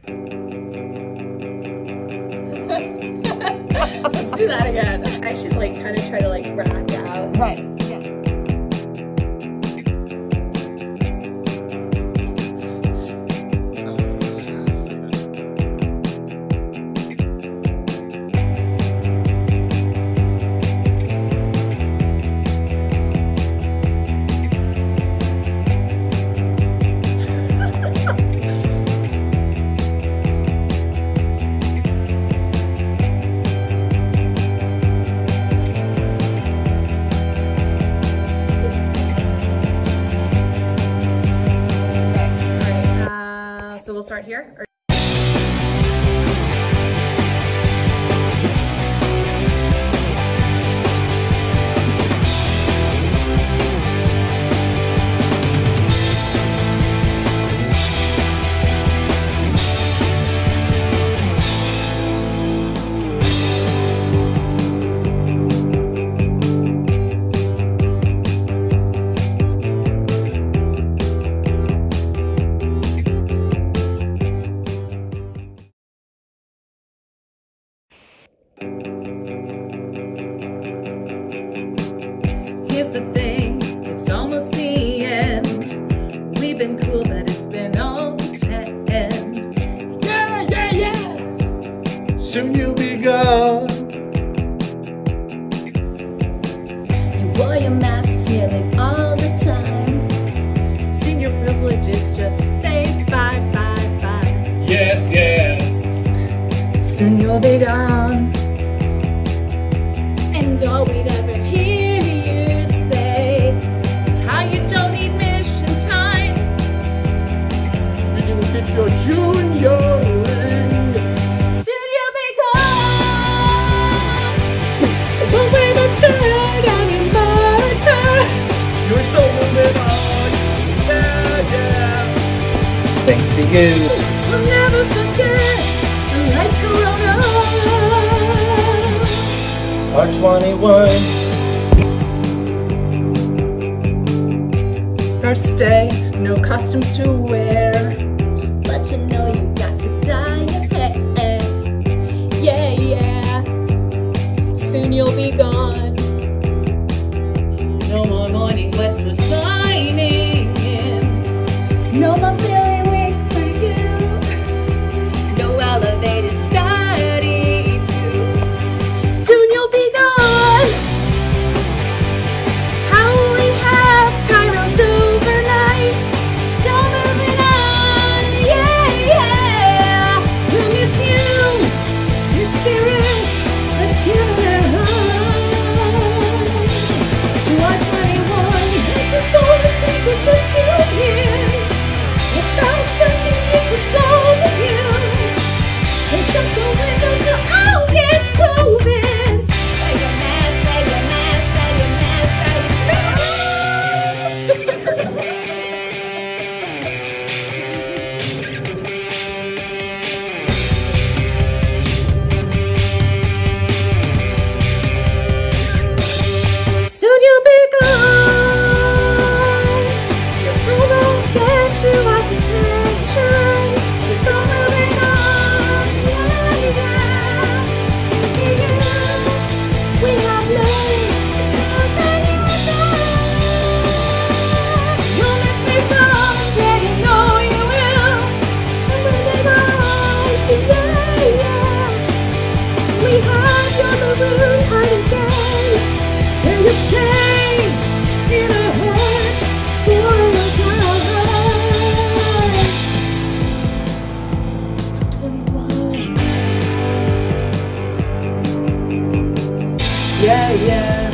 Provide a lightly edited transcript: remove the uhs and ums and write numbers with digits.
Let's do that again. I should like kind of try to like rack out. Right. Yeah. So we'll start here. Here's the thing, it's almost the end. We've been cool, but it's been all pretend. Yeah, yeah, yeah. Soon you'll be gone. You wore your masks nearly all the time. Senior privileges just say bye, bye, bye. Yes, yes. Soon you'll be gone. And all we'd ever hear you say is how you don't need mission time. You didn't get your junior ring. Soon you'll be gone. One way that's good and immortals. You're so moving on. Yeah, yeah. Thanks to you. We'll never forget the light corona. R21. First day, no costumes to wear, but you know you got to dye your hair. Yeah, yeah. Soon you'll be gone. No more morning West was signing in. No more Billy Wink for you. No elevated study too. Soon you'll be gone. How will we have Kairos overnight? So moving on, yeah, yeah. We'll miss you, your spirit. Let's give it a hug. To our 21, and your voices are just 2 years. About 13 years for some of you. And shut the windows, we'll all get moving. Wear your mask, wear your mask, wear your mask, wear your mask. Soon you'll be gone. Your phone won't get you out detention. It's all moving on, yeah, yeah. We have learned that you you'll miss me someday, you know you will. And when they go, yeah, yeah. We have your maroon hiding place. And you stay in our hearts for a long time. 21. Yeah, yeah.